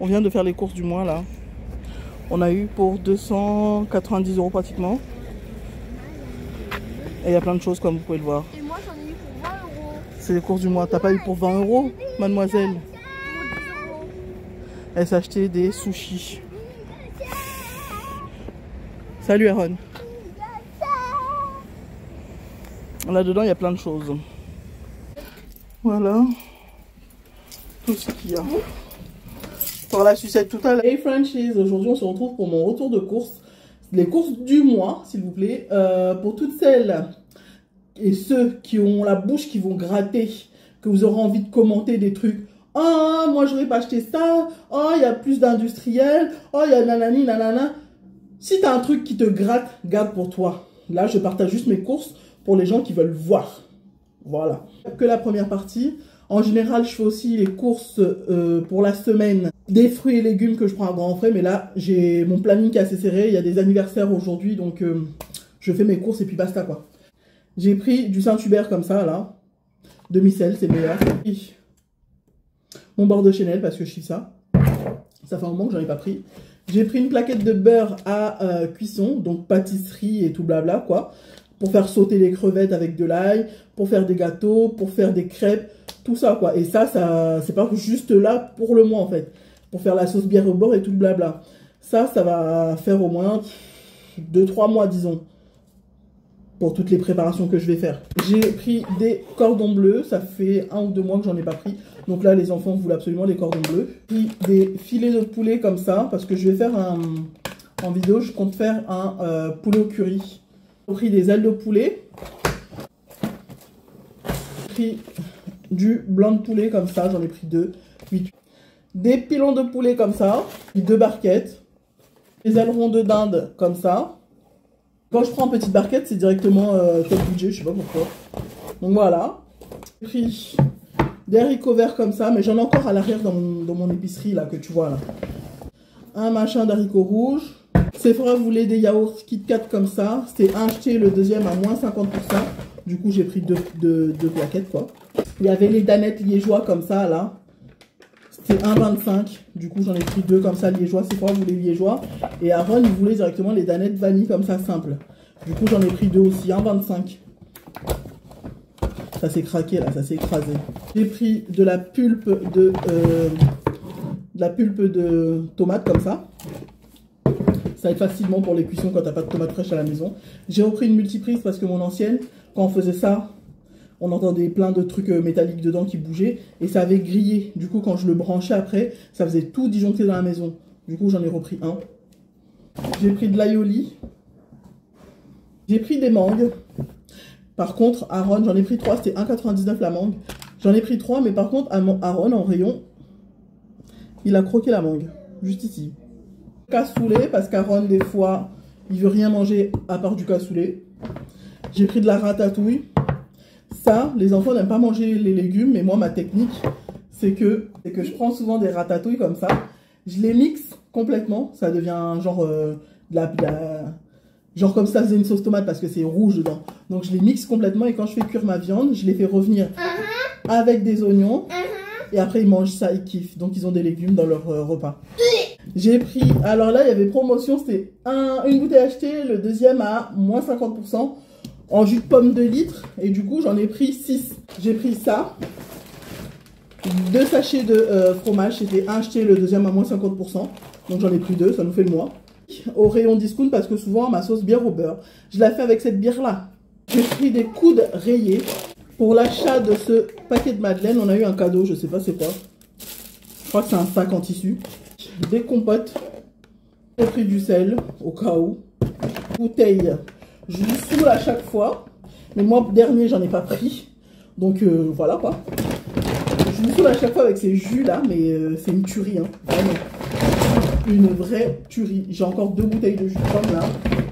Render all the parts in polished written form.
On vient de faire les courses du mois là. On a eu pour 290 € pratiquement. Et il y a plein de choses comme vous pouvez le voir. Et moi j'en ai eu pour 20 €. C'est les courses du mois. T'as pas eu pour 20 €, mademoiselle? Pour 10 €. Elle s'est acheté des sushis. Salut Aaron. Là-dedans, il y a plein de choses. Voilà. Tout ce qu'il y a. Pour la sucette tout à l'heure. Hey Frenchies, aujourd'hui on se retrouve pour mon retour de course. Les courses du mois, s'il vous plaît. Pour toutes celles et ceux qui ont la bouche qui vont gratter, que vous aurez envie de commenter des trucs. Oh, moi j'aurais pas acheté ça. Oh, il y a plus d'industriels. Oh, il y a nanani, nanana. Si tu as un truc qui te gratte, garde pour toi. Là, je partage juste mes courses pour les gens qui veulent voir. Voilà. Que la première partie. En général, je fais aussi les courses pour la semaine. Des fruits et légumes que je prends à grands frais. Mais là, j'ai mon planning qui est assez serré. Il y a des anniversaires aujourd'hui. Donc, je fais mes courses et puis basta quoi. J'ai pris du Saint-Hubert comme ça, là. Demi-sel, c'est meilleur. Mon beurre de Chanel parce que je kiffe ça. Ça fait un moment que j'en ai pas pris. J'ai pris une plaquette de beurre à cuisson, donc pâtisserie et tout blabla quoi, pour faire sauter les crevettes avec de l'ail, pour faire des gâteaux, pour faire des crêpes, tout ça quoi. Et ça c'est pas juste là pour le mois en fait, pour faire la sauce bière au beurre et tout blabla. Ça va faire au moins 2-3 mois disons, pour toutes les préparations que je vais faire. J'ai pris des cordons bleus, ça fait 1 ou 2 mois que j'en ai pas pris. Donc là, les enfants voulaient absolument les cordons bleus. Puis des filets de poulet comme ça, parce que je vais faire en vidéo, je compte faire un poulet au curry. J'ai pris des ailes de poulet. J'ai pris du blanc de poulet comme ça, j'en ai pris 2. Des pilons de poulet comme ça, 2 barquettes. Des ailerons de dinde comme ça. Quand je prends en petite barquette, c'est directement top budget, je sais pas pourquoi. Donc voilà. J'ai pris des haricots verts comme ça, mais j'en ai encore à l'arrière dans mon épicerie là que tu vois là. Un machin d'haricots rouges. Sephora voulait des yaourts KitKat comme ça. C'était un acheté, le deuxième à moins 50%. Du coup j'ai pris deux plaquettes quoi. Il y avait les danettes liégeois comme ça là. C'était 1,25. Du coup j'en ai pris 2 comme ça liégeois. Sephora voulait liégeois. Et Aaron il voulait directement les danettes vanille comme ça simple. Du coup j'en ai pris 2 aussi, 1,25. Ça s'est craqué là, ça s'est écrasé. J'ai pris de la pulpe de tomate comme ça. Ça aide facilement pour les cuissons quand t'as pas de tomates fraîches à la maison. J'ai repris une multiprise parce que mon ancienne, quand on faisait ça, on entendait plein de trucs métalliques dedans qui bougeaient et ça avait grillé. Du coup quand je le branchais après, ça faisait tout disjoncter dans la maison. Du coup j'en ai repris un. J'ai pris de l'aïoli. J'ai pris des mangues. Par contre, Aaron, j'en ai pris 3, c'était 1,99 la mangue. J'en ai pris 3, mais par contre, Aaron, en rayon, il a croqué la mangue. Juste ici. Cassoulet, parce qu'Aaron, des fois, il veut rien manger à part du cassoulet. J'ai pris de la ratatouille. Ça, les enfants n'aiment pas manger les légumes, mais moi, ma technique, c'est que je prends souvent des ratatouilles comme ça. Je les mixe complètement. Ça devient genre genre comme ça, faisait une sauce tomate parce que c'est rouge dedans. Donc je les mixe complètement et quand je fais cuire ma viande, je les fais revenir avec des oignons. Et après ils mangent ça, ils kiffent. Donc ils ont des légumes dans leur repas. J'ai pris, alors là il y avait promotion, c'était une bouteille achetée, le deuxième à moins 50% en jus de pomme de litre. Et du coup j'en ai pris 6. J'ai pris ça. 2 sachets de fromage, c'était un acheté, le deuxième à moins 50%. Donc j'en ai pris 2, ça nous fait le mois. Au rayon discount parce que souvent ma sauce bière au beurre, je la fais avec cette bière là. J'ai pris des coudes rayés pour l'achat de ce paquet de madeleine. On a eu un cadeau, je sais pas c'est quoi. Je crois que c'est un sac en tissu. Des compotes. J'ai pris du sel au cas où. Bouteille. Je lui saoule à chaque fois. Mais moi dernier j'en ai pas pris. Donc voilà quoi. Je lui saoule à chaque fois avec ces jus là, mais c'est une tuerie hein. Vraiment. Une vraie tuerie. J'ai encore 2 bouteilles de jus de pomme là.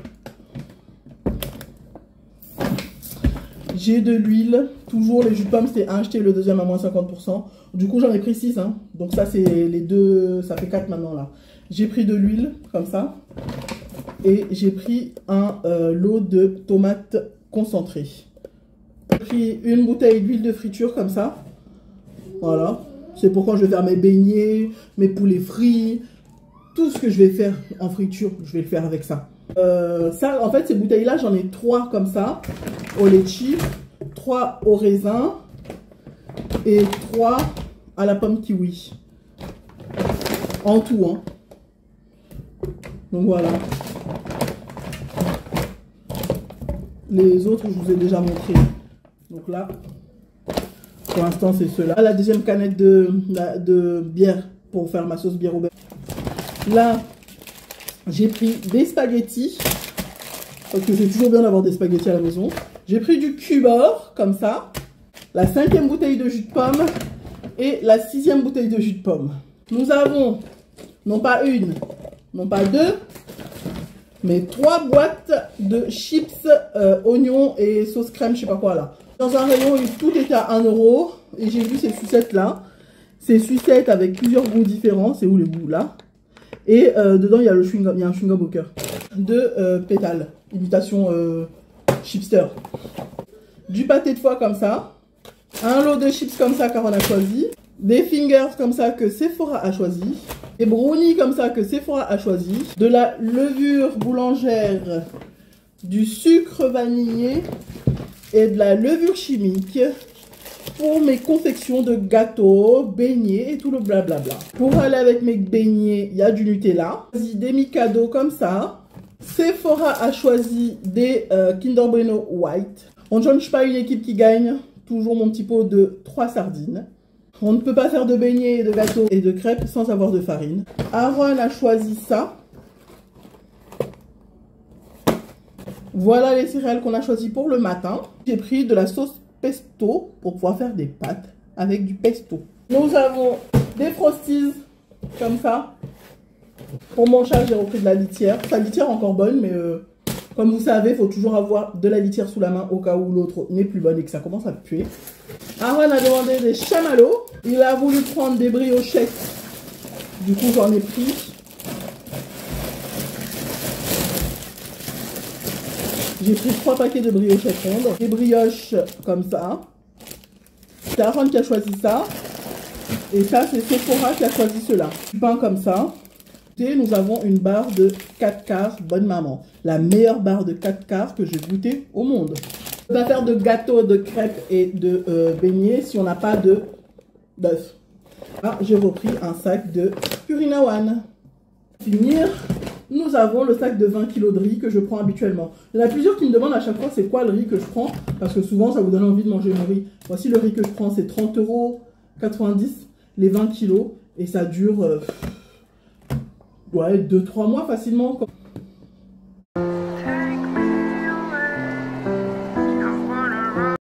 J'ai de l'huile. Toujours les jus de pomme, c'était un acheté, le deuxième à moins 50%. Du coup, j'en ai pris 6. Hein. Donc ça, c'est les 2. Ça fait 4 maintenant là. J'ai pris de l'huile, comme ça. Et j'ai pris un lot de tomates concentrées. J'ai pris une bouteille d'huile de friture, comme ça. Voilà. C'est pourquoi je vais faire mes beignets, mes poulets frits. Tout ce que je vais faire en friture, je vais le faire avec ça. Ça, en fait, ces bouteilles-là, j'en ai 3 comme ça, au litchi, 3 au raisin et 3 à la pomme kiwi. En tout, hein. Donc voilà. Les autres, je vous ai déjà montré. Donc là, pour l'instant, c'est ceux-là. La deuxième canette de bière pour faire ma sauce bière au beurre. Là, j'ai pris des spaghettis. Parce que c'est toujours bien d'avoir des spaghettis à la maison. J'ai pris du cubeur, comme ça. La 5e bouteille de jus de pomme. Et la 6e bouteille de jus de pomme. Nous avons, non pas une, non pas 2, mais 3 boîtes de chips, oignons et sauce crème, je sais pas quoi là. Dans un rayon où tout était à 1 €. Et j'ai vu ces sucettes là. Ces sucettes avec plusieurs goûts différents. C'est où les goûts là? Et dedans il y a le chewing-gum, il y a un chewing-gum au cœur. 2 pétales, imitation chipster. Du pâté de foie comme ça. Un lot de chips comme ça car on a choisi. Des fingers comme ça que Sephora a choisi. Des brownies comme ça que Sephora a choisi. De la levure boulangère. Du sucre vanillé. Et de la levure chimique. Pour mes confections de gâteaux, beignets et tout le blablabla. Pour aller avec mes beignets, il y a du Nutella. J'ai choisi des Mikado comme ça. Sephora a choisi des Kinder Bueno White. On ne change pas une équipe qui gagne. Toujours mon petit pot de 3 sardines. On ne peut pas faire de beignets, de gâteaux et de crêpes sans avoir de farine. Aaron a choisi ça. Voilà les céréales qu'on a choisies pour le matin. J'ai pris de la sauce pesto pour pouvoir faire des pâtes avec du pesto. Nous avons des Frosties comme ça. Pour mon chat, j'ai repris de la litière. Sa litière est encore bonne, mais comme vous savez, il faut toujours avoir de la litière sous la main au cas où l'autre n'est plus bonne et que ça commence à puer. Aaron a demandé des chamallows. Il a voulu prendre des briochettes. Du coup, j'en ai pris. J'ai pris 3 paquets de briochettes rondes. Des brioches comme ça. C'est Aaron qui a choisi ça. Et ça, c'est Sephora qui a choisi cela. Du pain comme ça. Et nous avons une barre de 4 quarts Bonne Maman. La meilleure barre de 4 quarts que j'ai goûtée au monde. On va faire de gâteaux, de crêpes et de beignets si on n'a pas de bœuf. Ah, j'ai repris un sac de Purina One. Pour finir, nous avons le sac de 20 kg de riz que je prends habituellement. Il y en a plusieurs qui me demandent à chaque fois c'est quoi le riz que je prends. Parce que souvent ça vous donne envie de manger mon riz. Voici le riz que je prends, c'est 30,90 €, les 20 kg. Et ça dure ouais, 2-3 mois facilement.